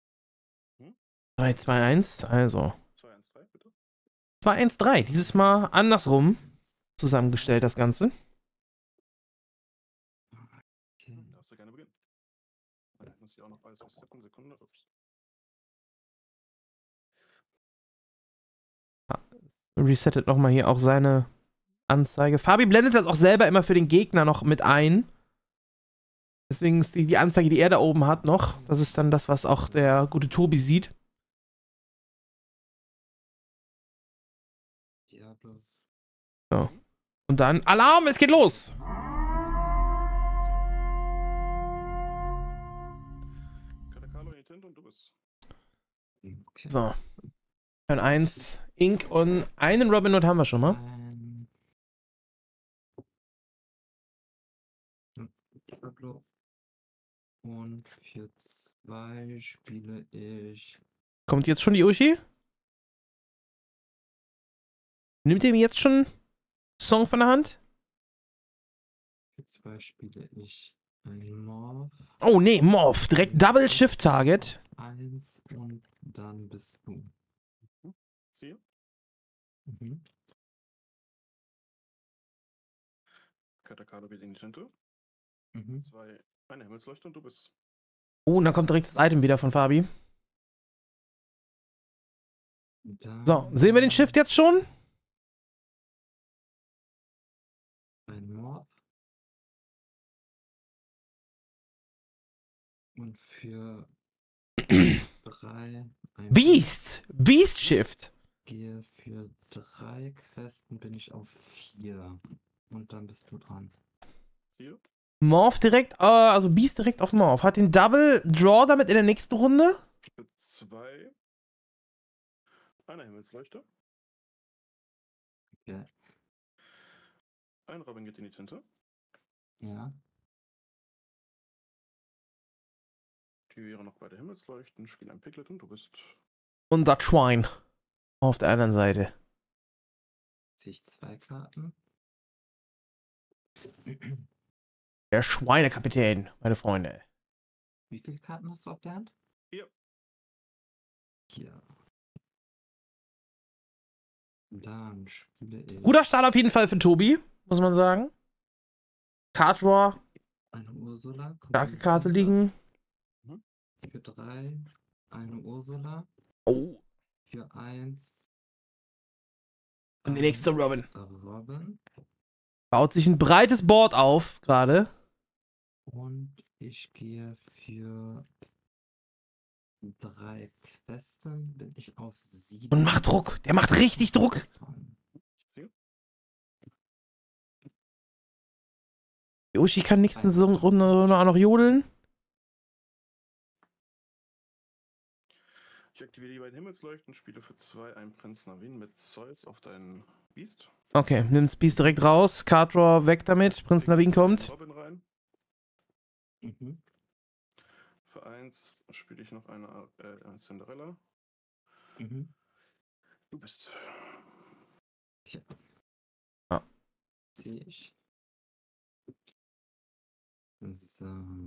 3-2-1, also 2-1-3, bitte. 2-1-3. Dieses Mal andersrum zusammengestellt, das Ganze. Darfst du gerne beginnen. Ich muss hier auch noch alles resetten. Sekunde. Ups. Resettet nochmal hier auch seine Anzeige. Fabi blendet das auch selber immer für den Gegner noch mit ein. Deswegen ist die Anzeige, die er da oben hat, noch. Das ist dann das, was auch der gute Tobi sieht. Diablo. So. Und dann Alarm, es geht los! Katakalo in die Tinte und du bist. Okay. So. Turn 1, Ink und einen Robin Hood haben wir schon mal. Diablo. Und für 2 spiele ich. Kommt jetzt schon die Uschi? Nimmt ihr mir jetzt schon Song von der Hand? Für 2 spiele ich ein Morph. Oh nee, Morph. Direkt Double Shift Target. 1 und dann bist du. Ziehe. Mhm. Katakado geht in die Tinte. Mhm. Eine Himmelsleuchte und du bist. Oh, und dann kommt direkt das Item wieder von Fabi. So, sehen wir den Shift jetzt schon? Ein Morph. Und für 3 ein Beast! Beast Shift! Gehe für 3 Questen bin ich auf 4. Und dann bist du dran. Ziehe. Morph direkt, also Beast direkt auf Morph. Hat den Double Draw damit in der nächsten Runde? Für 2. Eine Himmelsleuchte. Okay. Ein Robin geht in die Tinte. Ja. Aktiviere noch beide Himmelsleuchten. Spiele ein Piglet und du bist. Und das Schwein. Auf der anderen Seite. Ziehe ich 2 Karten. Der Schweinekapitän, meine Freunde. Wie viele Karten hast du auf der Hand? 4. 4. Dann spiele ich Guter Start auf jeden Fall für Tobi, muss man sagen. Card Draw, eine Ursula. kommt starke in die Karte Tinte. liegen. Für 3 eine Ursula. Oh, Für 1 und die nächste Robin. Robin. Baut sich ein breites Board auf, gerade. Und ich gehe für 3 Questen. Bin ich auf 7. Und macht Druck. Der macht richtig Druck. Ich ziehe. Yoshi kann nächsten Runde auch noch jodeln. Ich aktiviere die beiden Himmelsleuchten. Spiele für 2 einen Prinz Navin mit Zeus auf deinen Beast. Okay, nimm's Beast direkt raus. Card Draw weg damit. Prinz Navin kommt. Robin rein. Mhm. Für 1 spiele ich noch eine Cinderella. Mhm. Du bist. Ja. Ah. Sehe ich. So.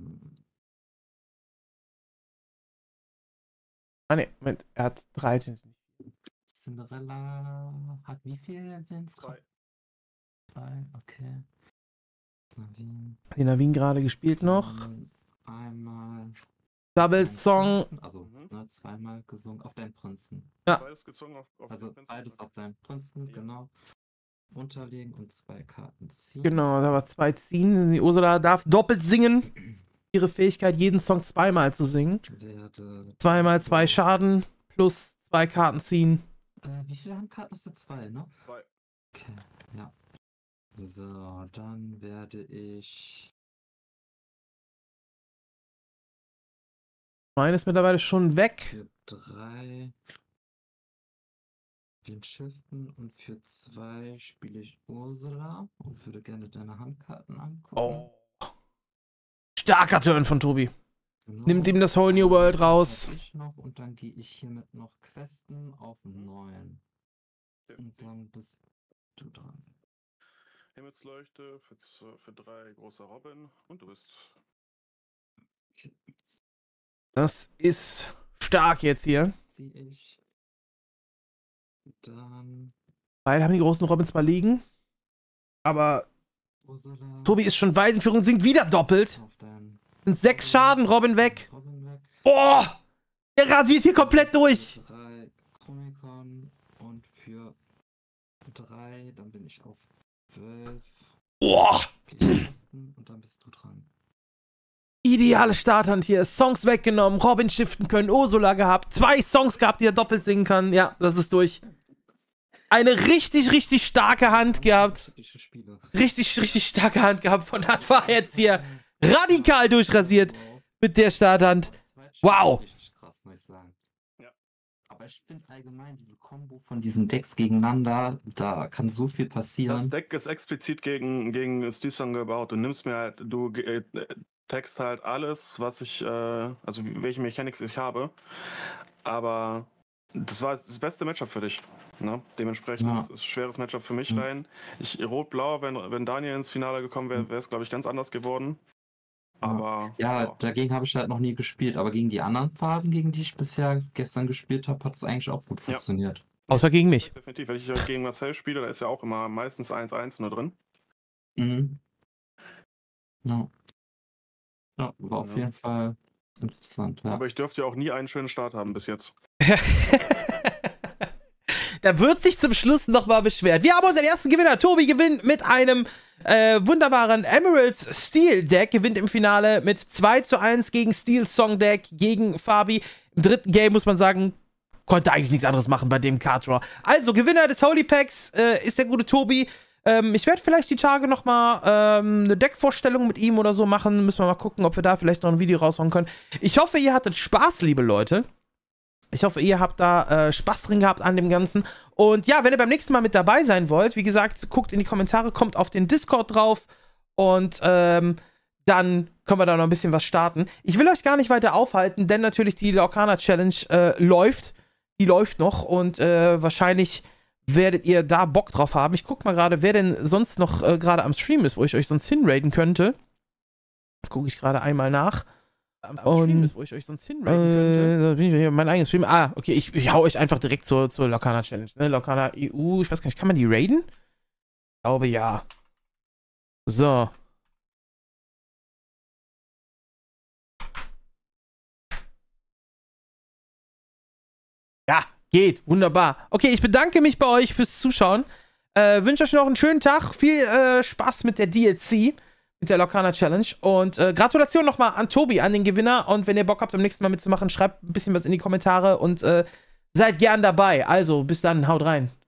Ah ne, Moment, er hat 3 Tinten. Cinderella hat wie viel Willenskraft? 2, okay. Navin. Die Navin gerade gespielt noch. Dann einmal Double deinen Song. Prinzen, also zweimal gesungen auf deinen Prinzen. Ja. Beides gezogen auf Also den Prinzen. beides auf deinen Prinzen, Ja. genau. Unterlegen und 2 Karten ziehen. Genau, da war 2 ziehen. Die Ursula darf doppelt singen. Ihre Fähigkeit, jeden Song zweimal zu singen. Werde 2 x 2 Schaden plus 2 Karten ziehen. Wie viele Handkarten hast du? 2, ne? 2. Okay, ja. So, dann werde ich. Meine ist mittlerweile schon weg. Für 3 den Shiften und für 2 spiele ich Ursula und würde gerne deine Handkarten angucken. Oh. Starker Turn von Tobi. Genau. Nimmt ihm das Whole New World raus. Ich noch, und dann gehe ich hiermit noch Questen auf 9. Und dann bist du dran. Himmelsleuchte für 3 große Robin und du bist. Das ist stark jetzt hier. Ziehe ich. Dann Beide haben die großen Robins mal liegen. Aber Ursula. Tobi ist schon weit in Führung, singt wieder doppelt. Auf deinen Sind 6 Schaden, Robin weg. Robin weg. Boah! Der rasiert hier komplett durch. 3 Chromikon und für 3, dann bin ich auf 12. Boah! Und dann bist du dran. Ideale Starthand hier. Songs weggenommen, Robin shiften können, Ursula gehabt. 2 Songs gehabt, die er doppelt singen kann. Ja, das ist durch. Eine richtig, richtig starke Hand gehabt. Richtig, richtig starke Hand gehabt. Und das war jetzt hier radikal durchrasiert mit der Starthand. Wow. Richtig krass, muss ich sagen. Ja. Aber ich finde allgemein diese Kombo von diesen Decks gegeneinander, da kann so viel passieren. Das Deck ist explizit gegen Stisong gebaut. Du nimmst mir halt, du text halt alles, was ich, also welche Mechanics ich habe. Aber das war das beste Matchup für dich. Ne? Dementsprechend ist es ein schweres Matchup für mich rein. Rot-Blau, wenn Daniel ins Finale gekommen wäre, wäre es, glaube ich, ganz anders geworden. Aber. Ja, dagegen habe ich halt noch nie gespielt, aber gegen die anderen Farben, gegen die ich bisher gestern gespielt habe, hat es eigentlich auch gut funktioniert. Außer gegen mich. Definitiv. Wenn ich gegen Marcel spiele, da ist ja auch immer meistens 1-1 nur drin. Mhm. Ja. Ja, war auf jeden Fall interessant. Ja. Aber ich dürfte ja auch nie einen schönen Start haben bis jetzt. Da wird sich zum Schluss nochmal beschwert. Wir haben unseren ersten Gewinner. Tobi gewinnt mit einem wunderbaren Emerald Steel Deck. Gewinnt im Finale mit 2:1 gegen Steel Song Deck gegen Fabi. Im dritten Game muss man sagen, konnte eigentlich nichts anderes machen bei dem Card Draw. Also, Gewinner des Holy Packs ist der gute Tobi. Ich werde vielleicht die Tage nochmal eine Deckvorstellung mit ihm oder so machen. Müssen wir mal gucken, ob wir da vielleicht noch ein Video raushauen können. Ich hoffe, ihr hattet Spaß, liebe Leute. Ich hoffe, ihr habt da Spaß drin gehabt an dem Ganzen. Und ja, wenn ihr beim nächsten Mal mit dabei sein wollt, wie gesagt, guckt in die Kommentare, kommt auf den Discord drauf und dann können wir da noch ein bisschen was starten. Ich will euch gar nicht weiter aufhalten, denn natürlich die Lorcana Challenge läuft. Die läuft noch und wahrscheinlich werdet ihr da Bock drauf haben. Ich guck mal gerade, wer denn sonst noch gerade am Stream ist, wo ich euch sonst hinraiden könnte. Gucke ich gerade einmal nach. Wo ich euch sonst hinraiden könnte. Bin ich hier mein eigenes Stream. Ah, okay, ich hau euch einfach direkt zur Lorcana Challenge. Ne? Lorcana EU, ich weiß gar nicht, kann man die raiden? Ich glaube ja. So. Ja, geht. Wunderbar. Okay, ich bedanke mich bei euch fürs Zuschauen. Wünsche euch noch einen schönen Tag. Viel Spaß mit der DLC. Mit der Lorcana Challenge. Und Gratulation nochmal an Tobi, an den Gewinner. Und wenn ihr Bock habt, beim nächsten Mal mitzumachen, schreibt ein bisschen was in die Kommentare und seid gern dabei. Also, bis dann, haut rein.